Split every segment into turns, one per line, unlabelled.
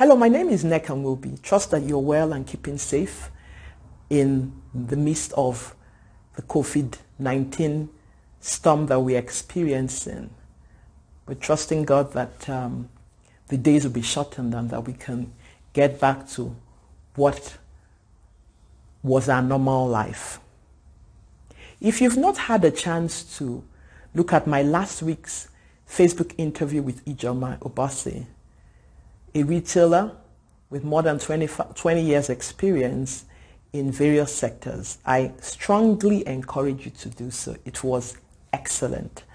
Hello, my name is Nneka Nwobi. Trust that you're well and keeping safe in the midst of the COVID-19 storm that we're experiencing. We're trusting God that the days will be shortened and that we can get back to what was our normal life. If you've not had a chance to look at my last week's Facebook interview with Ijoma Obase, a retailer with more than 20 years experience in various sectors, I strongly encourage you to do so. It was excellent.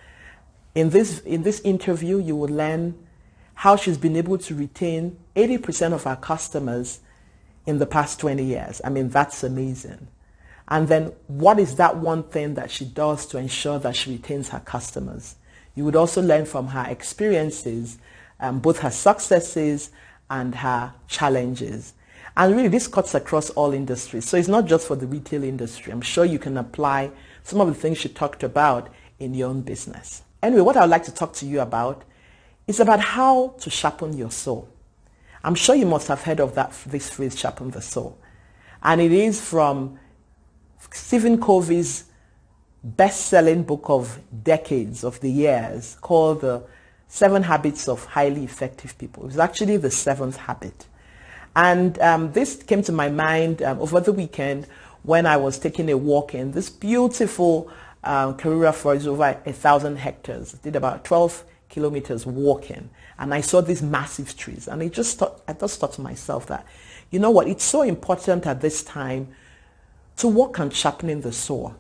In this interview, you will learn how she's been able to retain 80% of her customers in the past 20 years. I mean, that's amazing. And then what is that one thing that she does to ensure that she retains her customers? You would also learn from her experiences, both her successes and her challenges. And really, this cuts across all industries. So it's not just for the retail industry. I'm sure you can apply some of the things she talked about in your own business. Anyway, what I would like to talk to you about is about how to sharpen your soul. I'm sure you must have heard of this phrase, sharpen the soul. And it is from Stephen Covey's best-selling book of decades, of the years, called The 7 Habits of Highly Effective People. It was actually the 7th habit. And this came to my mind over the weekend when I was taking a walk in this beautiful Karura forest over 1,000 hectares. I did about 12 kilometers walking, and I saw these massive trees. And I just thought to myself that, you know what, it's so important at this time to work on sharpening the soul.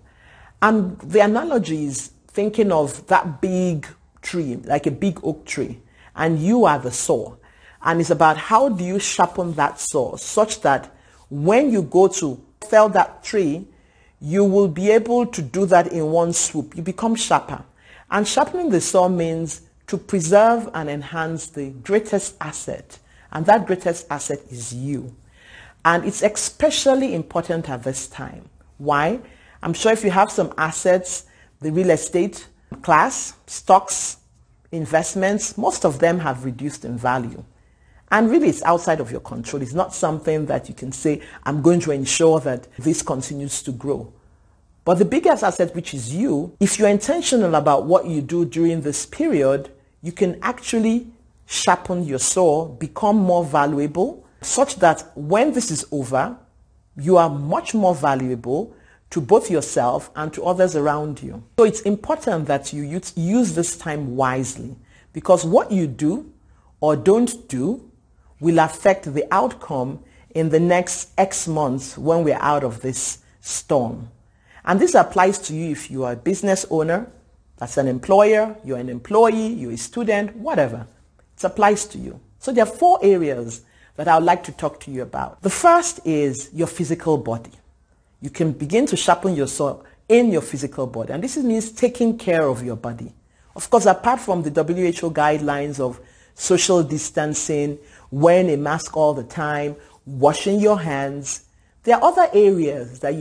And the analogy is thinking of that big tree, like a big oak tree, and you are the saw. And it's about how do you sharpen that saw such that when you go to fell that tree, you will be able to do that in one swoop. You become sharper. And sharpening the saw means to preserve and enhance the greatest asset. And that greatest asset is you. And it's especially important at this time. Why? I'm sure if you have some assets, the real estate class, stocks, investments, most of them have reduced in value. And really, it's outside of your control. It's not something that you can say, I'm going to ensure that this continues to grow. But the biggest asset, which is you, if you're intentional about what you do during this period, you can actually sharpen your saw, become more valuable, such that when this is over, you are much more valuable to both yourself and to others around you. So it's important that you use this time wisely, because what you do or don't do will affect the outcome in the next X months when we're out of this storm. And this applies to you if you are a business owner, that's an employer, you're an employee, you're a student, whatever. It applies to you. So there are 4 areas that I would like to talk to you about. The first is your physical body. You can begin to sharpen your saw in your physical body. And this means taking care of your body. Of course, apart from the WHO guidelines of social distancing, wearing a mask all the time, washing your hands, there are other areas that you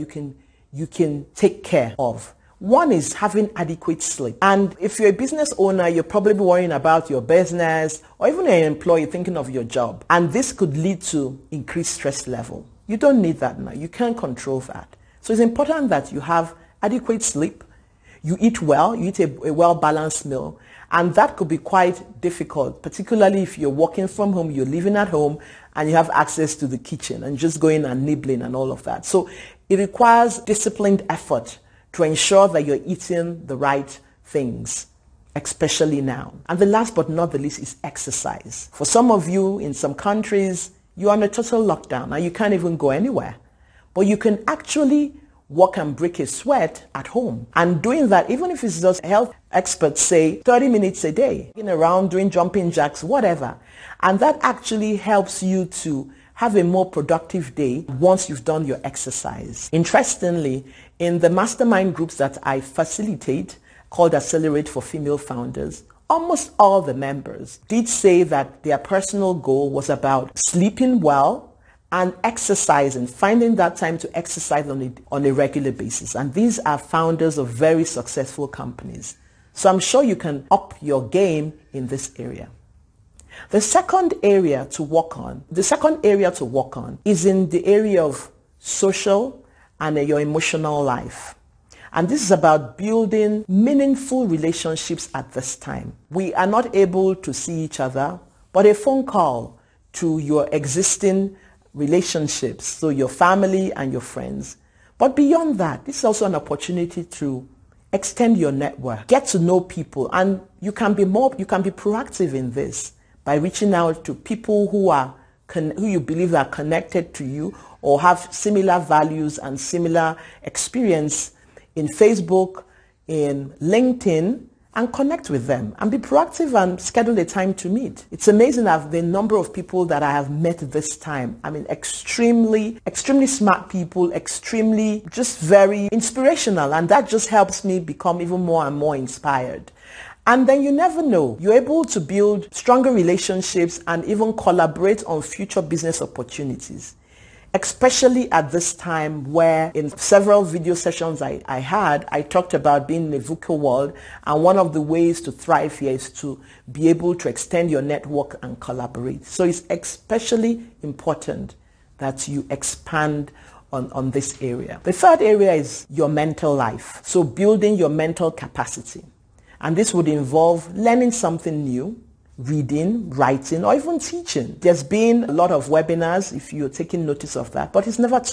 can take care of. One is having adequate sleep. And if you're a business owner, you're probably worrying about your business, or even an employee thinking of your job. And this could lead to increased stress level. You don't need that now. You can't control that. So it's important that you have adequate sleep, you eat well, you eat a well-balanced meal. And that could be quite difficult, particularly if you're working from home, you're living at home, and you have access to the kitchen and just going and nibbling and all of that. So it requires disciplined effort to ensure that you're eating the right things, especially now. And the last but not the least is exercise. For some of you in some countries, you're on a total lockdown and you can't even go anywhere. But you can actually walk and break a sweat at home. And doing that, even if it's just health experts say 30 minutes a day, around doing jumping jacks, whatever. And that actually helps you to have a more productive day once you've done your exercise. Interestingly, in the mastermind groups that I facilitate, called Accelerate for Female Founders, almost all the members did say that their personal goal was about sleeping well and exercising, finding that time to exercise on a regular basis. And these are founders of very successful companies. So I'm sure you can up your game in this area. The second area to work on is in the area of social and your emotional life. And this is about building meaningful relationships at this time. We are not able to see each other, but a phone call to your existing relationships, so your family and your friends. But beyond that, this is also an opportunity to extend your network, get to know people, and you can be proactive in this by reaching out to people who you believe are connected to you or have similar values and similar experience in Facebook, in LinkedIn, and connect with them and be proactive and schedule a time to meet. It's amazing the number of people that I have met this time. I mean, extremely smart people, extremely just very inspirational, and that just helps me become even more and more inspired. And then you never know, you're able to build stronger relationships and even collaborate on future business opportunities. Especially at this time where in several video sessions I had, I talked about being in a VUCA world, and one of the ways to thrive here is to be able to extend your network and collaborate. So it's especially important that you expand on this area. The third area is your mental life. So building your mental capacity. And this would involve learning something new, reading, writing, or even teaching. There's been a lot of webinars, if you're taking notice of that, but it's never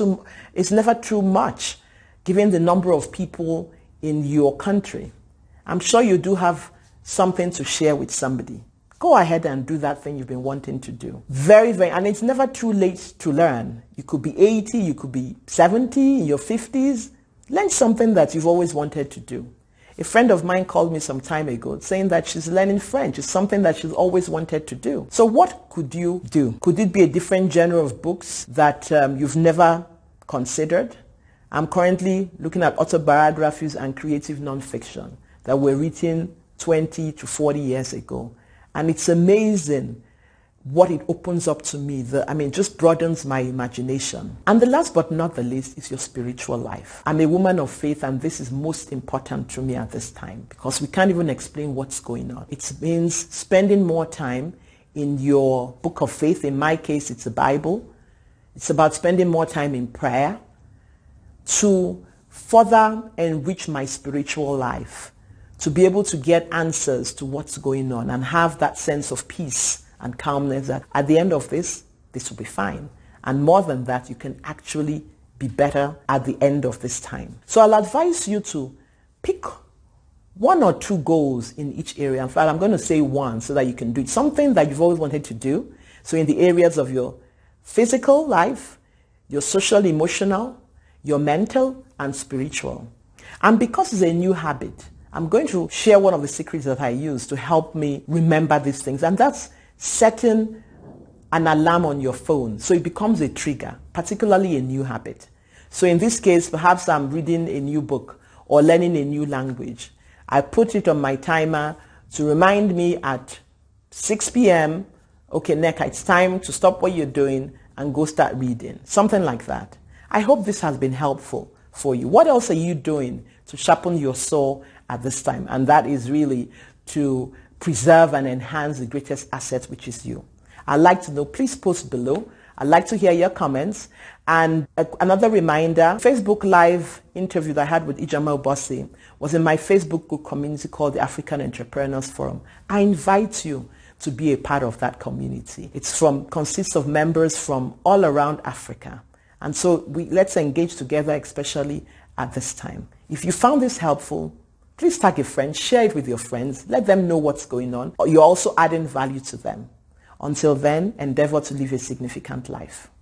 too much given the number of people in your country. I'm sure you do have something to share with somebody. Go ahead and do that thing you've been wanting to do. And it's never too late to learn. You could be 80, you could be 70, in your 50s. Learn something that you've always wanted to do. A friend of mine called me some time ago saying that she's learning French. It's something that she's always wanted to do. So what could you do? Could it be a different genre of books that you've never considered? I'm currently looking at autobiographies and creative nonfiction that were written 20 to 40 years ago. And it's amazing what it opens up to me. Just broadens my imagination. And the last but not the least is your spiritual life. I'm a woman of faith, and this is most important to me at this time because we can't even explain what's going on. It means spending more time in your book of faith. In my case, it's the Bible. It's about spending more time in prayer to further enrich my spiritual life, to be able to get answers to what's going on and have that sense of peace and calmness that at the end of this will be fine. And more than that, you can actually be better at the end of this time. So I'll advise you to pick one or two goals in each area. In fact, I'm going to say one so that you can do it. Something that you've always wanted to do. So in the areas of your physical life, your social, emotional, your mental, and spiritual. And because it's a new habit, I'm going to share one of the secrets that I use to help me remember these things. And that's setting an alarm on your phone so it becomes a trigger, particularly a new habit. So in this case, perhaps I'm reading a new book or learning a new language. I put it on my timer to remind me at 6 p.m., okay, Nneka, it's time to stop what you're doing and go start reading. Something like that. I hope this has been helpful for you. What else are you doing to sharpen your soul at this time? And that is really to preserve and enhance the greatest asset, which is you. I'd like to know, please post below. I'd like to hear your comments. And another reminder, Facebook Live interview that I had with Ijeoma Obosi was in my Facebook group community called the African Entrepreneurs Forum. I invite you to be a part of that community. It consists of members from all around Africa. And so let's engage together, especially at this time. If you found this helpful, please tag a friend, share it with your friends, let them know what's going on. You're also adding value to them. Until then, endeavor to live a significant life.